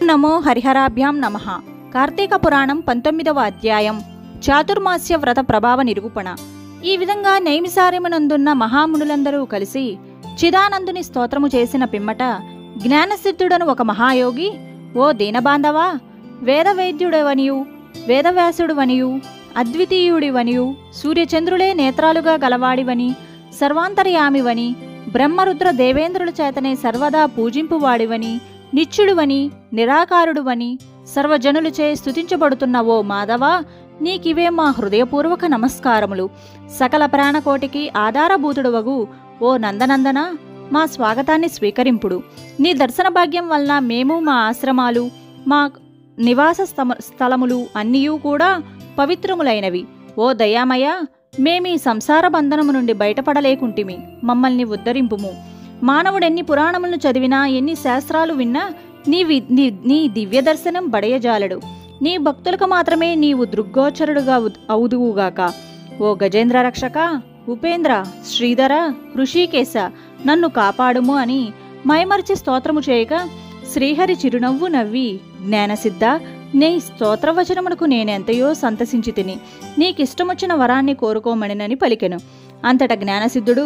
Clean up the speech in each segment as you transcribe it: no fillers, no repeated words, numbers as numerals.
నమో హరిహరాభ్యాం నమః. కార్తీక పురాణం 19వ అధ్యాయం చాతుర్మాస్య వ్రత ప్రభావ నిరూపణ. ఈ విధంగా నైమిసార్యమునందున్న మహామునులందరూ కలిసి చిదానందుని స్తోత్రము చేసిన పిమ్మట జ్ఞానసిద్ధుడను ఒక మహాయోగి, ఓ దీనబాంధవా, వేదవేద్యుడవనియు వేదవ్యాసుడువనియు అద్వితీయుడివనియు సూర్యచంద్రులే నేత్రాలుగా గలవాడివని సర్వాంతర్యామివని బ్రహ్మరుద్ర దేవేంద్రుల చేతనే సర్వదా పూజింపువాడివని నిత్యుడువని నిరాకారుడువని సర్వజనులచే స్తుతించబడుతున్న ఓ మాధవా, నీకివే మా హృదయపూర్వక నమస్కారములు. సకల ప్రాణకోటికి ఆధారభూతుడవగు ఓ నందనందన, మా స్వాగతాన్ని స్వీకరింపుడు. నీ దర్శన భాగ్యం వలన మేము, మా ఆశ్రమాలు, మా నివాస స్థలములు అన్నీయూ కూడా పవిత్రములైనవి. ఓ దయామయ, మేమీ సంసార బంధనము నుండి బయటపడలేకుంటిమి, మమ్మల్ని ఉద్ధరింపుము. మానవుడెన్ని పురాణములను చదివినా, ఎన్ని శాస్త్రాలు విన్నా నీ దివ్య దర్శనం బడయజాలడు. నీ భక్తులకు మాత్రమే నీవు దృగ్గోచరుడుగా అవుదువుగాక. ఓ గజేంద్ర రక్షక, ఉపేంద్ర, శ్రీధర, ఋషికేశ, నన్ను కాపాడుము అని మైమర్చి స్తోత్రము చేయగా శ్రీహరి చిరునవ్వు నవ్వి, జ్ఞానసిద్ధ, నీ స్తోత్రవచనమునకు నేనెంతయో సంతసించి తిని నీకిష్టమొచ్చిన వరాన్ని కోరుకోమనినని పలికెను. అంతట జ్ఞానసిద్ధుడు,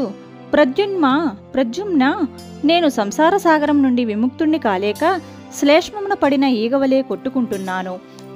ప్రద్యుమ్న, నేను సంసార సాగరం నుండి విముక్తుణ్ణి కాలేక శ్లేష్మమున పడిన ఈగవలే కొట్టుకుంటున్నాను.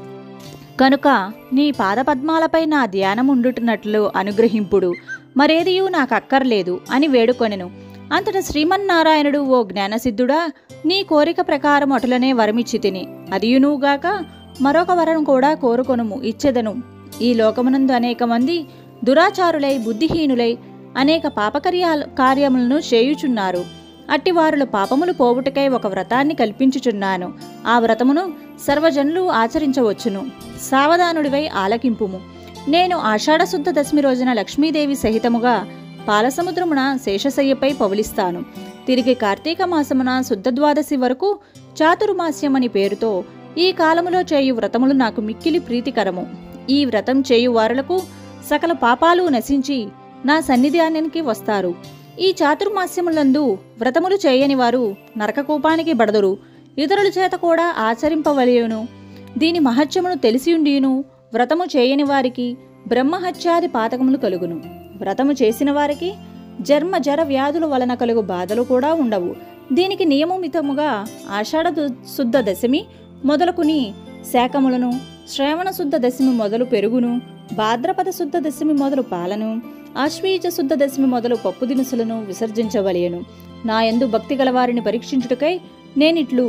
కనుక నీ పాదపద్మాలపై నా ధ్యానముండుటున్నట్లు అనుగ్రహింపుడు, మరేదియూ నాకక్కర్లేదు అని వేడుకొనెను. అంతట శ్రీమన్నారాయణుడు, ఓ జ్ఞానసిద్ధుడా, నీ కోరిక ప్రకారం అటులనే వరమిచ్చి తిని, అదియునుగాక మరొక వరం కూడా కోరుకొనుము, ఇచ్చెదను. ఈ లోకమునందు అనేక మంది దురాచారులై బుద్ధిహీనులై అనేక కార్యములను చేయుచున్నారు. అట్టివారుల పాపములు పోవుటకై ఒక వ్రతాన్ని కల్పించుచున్నాను. ఆ వ్రతమును సర్వజనులు ఆచరించవచ్చును. సావధానుడివై ఆలకింపుము. నేను ఆషాఢశుద్ధ దశమి రోజున లక్ష్మీదేవి సహితముగా పాలసముద్రమున శేషశయ్యపై పవలిస్తాను. తిరిగి కార్తీక మాసమున శుద్ధ ద్వాదశి వరకు చాతుర్మాస్యమని పేరుతో ఈ కాలములో చేయు వ్రతములు నాకు మిక్కిలి ప్రీతికరము. ఈ వ్రతం చేయు వారులకు సకల పాపాలు నశించి నా సన్నిధానానికి వస్తారు. ఈ చాతుర్మాస్యములందు వ్రతములు చేయని వారు నరకకూపానికి బడదురు. ఇతరుల చేత కూడా ఆచరింపవలయును. దీని మహత్యమును తెలిసియుండియును వ్రతము చేయని వారికి బ్రహ్మహత్యాది పాతకములు కలుగును. వ్రతము చేసిన వారికి జర వ్యాధుల వలన కలుగు బాధలు కూడా ఉండవు. దీనికి నియమమితముగా ఆషాఢ శుద్ధ దశమి మొదలుకుని శాకములను, శ్రావణ శుద్ధ దశమి మొదలు పెరుగును, భాద్రపద శుద్ధ దశమి మొదలు పాలను, ఆశ్వీజ శుద్ధ దశమి మొదలు పప్పు దినుసులను విసర్జించవలయను. నా యందు భక్తి గలవారిని పరీక్షించుటకై నేనిట్లు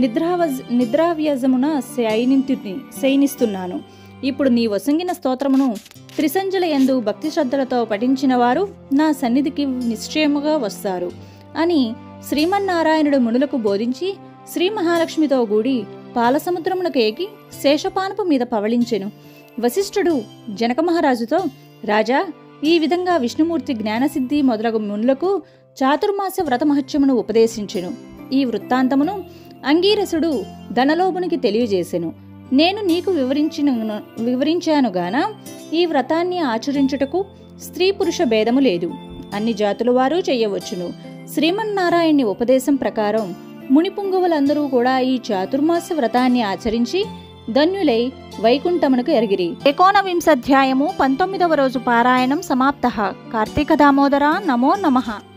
నిద్రావ్యాజమున శయనిస్తున్నాను. ఇప్పుడు నీ వసంగిన స్తోత్రమును త్రిసంజల యందు భక్తి శ్రద్ధలతో పఠించిన వారు నా సన్నిధికి నిశ్చయముగా వస్తారు అని శ్రీమన్నారాయణుడు మునులకు బోధించి శ్రీ మహాలక్ష్మితో గూడి పాలసముద్రమునకు ఏకి శేషపానపు మీద పవళించెను. వశిష్ఠుడు జనక మహారాజుతో, రాజా, ఈ విధంగా విష్ణుమూర్తి జ్ఞానసిద్ధి మొదలగు మునులకు చాతుర్మాస వ్రత మహత్యమును ఉపదేశించెను. ఈ వృత్తాంతమును అంగీరసుడు ధనలోభునికి తెలియజేసెను. నేను నీకు వివరించానుగాన ఈ వ్రతాన్ని ఆచరించుటకు స్త్రీ పురుష భేదము లేదు. అన్ని జాతుల వారు చేయవచ్చును. శ్రీమన్నారాయణి ఉపదేశం ప్రకారం మునిపుంగవులందరూ కూడా ఈ చాతుర్మాస వ్రతాన్ని ఆచరించి ధన్యులై వైకుంఠమునకు ఎరిగిరి. 19వ అధ్యాయము 19వ రోజు పారాయణం సమాప్తః. కార్తీక దామోదర, నమో నమః.